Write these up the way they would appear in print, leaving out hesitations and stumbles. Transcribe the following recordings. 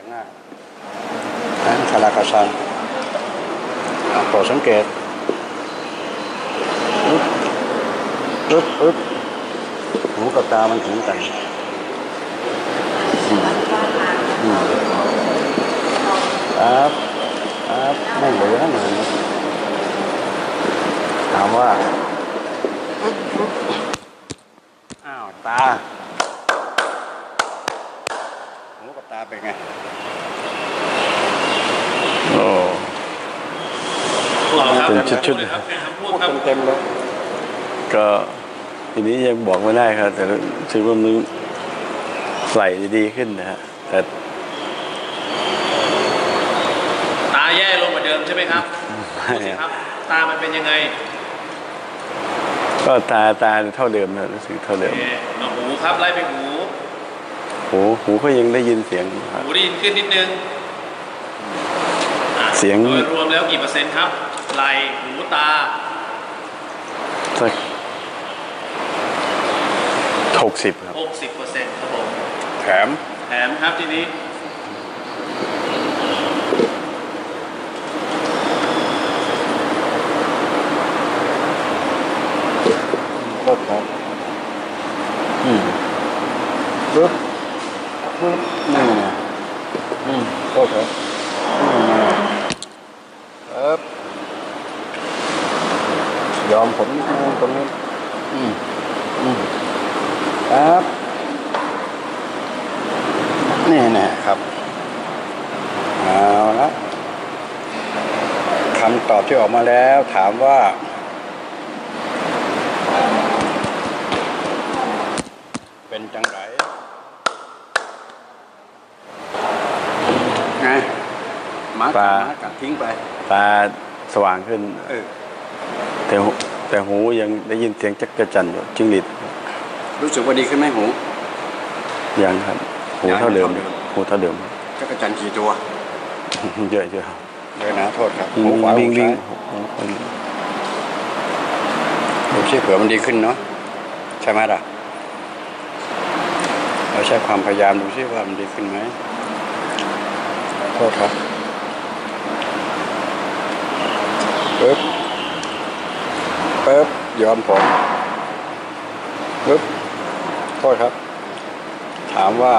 ง่ายนะคาราคาซังโปรดสังเกตปึ๊บหูกับตามันถึงกันครับไม่เหลือเลยถามว่าอ้าวตาหูกับตาเป็นไงโอ้เป็นชุดๆพูดเต็มเลยก็ทีนี้ยังบอกไม่ได้ครับแต่ถือว่ามันไหลดีขึ้นนะฮะแต่ตาแย่ลงกว่าเดิมใช่ไหมครับครับตามันเป็นยังไงก็ตาเท่าเดิมนะรู้สึกเท่าเดิมหูครับไล่ไปหูก็ยังได้ยินเสียงหูได้ยินขึ้นนิดนึงเสียงโดยรวมแล้วกี่เปอร์เซ็นต์ครับไหล่หูตาสัก60ครับ 60%ครับผมแถมครับทีนี้ครับปึ๊บนี่นะโทษครับยอมผมตรงนี้ครับนี่นะครับเอาละคำตอบที่ออกมาแล้วถามว่าเป็นจังไรไงหมากัดทิ้งไปตาสว่างขึ้นแต่หูยังได้ยินเสียงจักรจั่นอยู่จิ้งหรีดรู้สึกว่าดีขึ้นไหมหูยังครับหูเท่าเดิมจักรจั่นกี่ตัวเยอะเลยนะโทษครับหูขวาหูซ้ายดูสิเผื่อมันดีขึ้นเนาะใช่ไหมล่ะเราใช้ความพยายามดูสิว่ามันดีขึ้นไหมโทษครับปึ๊บยอมผมปึ๊บโทษครับถามว่า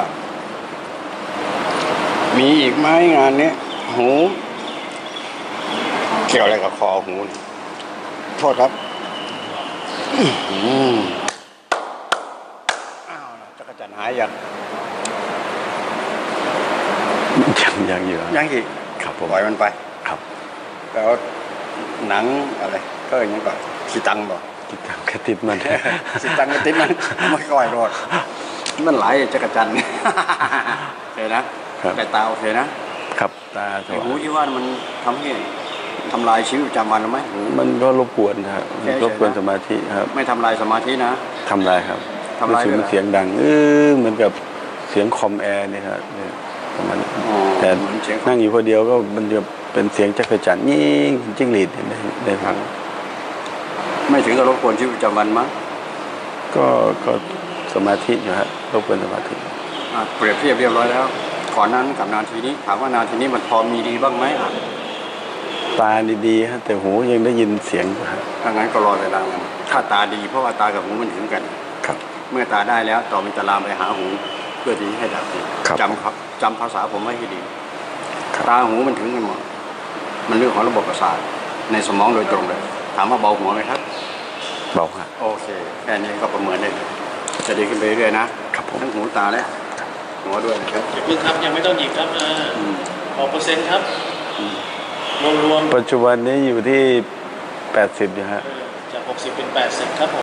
มีอีกไหมงานนี้หูเกี่ยวอะไรกับคอหูโทษครับจักรจั่นหายยังอยู่อีกครับปล่อยมันไปครับแล้วหนังอะไรก็อย่างนี้ก่อนขีตังบ่กระติดมันขีตังกระติดมันไม่ก่อยรอดมันหลายจักรจั่นโอเคนะแต่ตาโอเคนะครับตาหูที่ว่ามันทำให้ทำลายชีวิตประจำวันหรือไม่มันก็รบกวนครับรบกวนสมาธิครับไม่ทำลายสมาธินะทำลายครับทำลายเสียงดังเหมือนกับเสียงคอมแอร์นี่ครับมันแต่นั่งอยู่คนเดียวก็มันจะเป็นเสียงจักรจั่นยิ่งจิ้งหรีดได้ฟังไม่ถึงกับรบกวนชีวิตประจำวันมั้งก็สมาธิอยู่ฮะรบกวนสมาธิเปรียบเทียบเรียบร้อยแล้วก่อนนั้นกับนาทีนี้ถามว่านาทีนี้มันพอมีดีบ้างไหมตาดีๆฮะแต่หูยังได้ยินเสียงถ้างั้นก็รอเวลาถ้าตาดีเพราะว่าตากับหูมันถึงกันครับเมื่อตาได้แล้วต่อมันจะลามไปหาหูเพื่อที่ให้ดับจำภาษาผมไว้ให้ดีตาหูมันถึงกันหมดมันเรื่องของระบบประสาทในสมองโดยตรงเลยถามว่าเบาหัวไหมครับเบาครับโอเคแค่นี้ก็ประเมินได้จะดีขึ้นไปเรื่อยๆนะครับทั้งหูตาและหัวด้วยนะครับยังไม่ต้องหยิบครับ6%ครับรวมปัจจุบันนี้อยู่ที่80นะฮะจาก60เป็น80ครับ